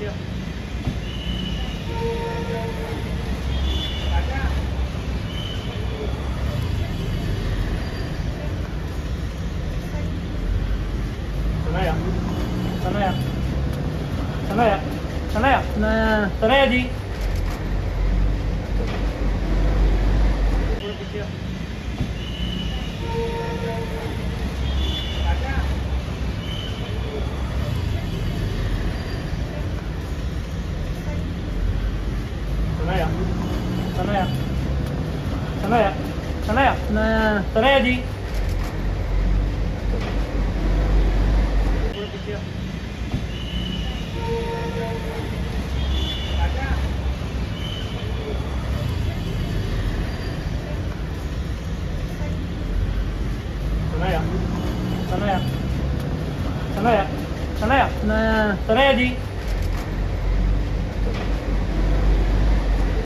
Shanaya. Shanaya. Shanaya. Shanaya. Shanaya ji. Shanaya. Shanaya. Shanaya. Shanaya. Shanaya ji. Shanaya. Shanaya. Shanaya. Shanaya. Shanaya ji.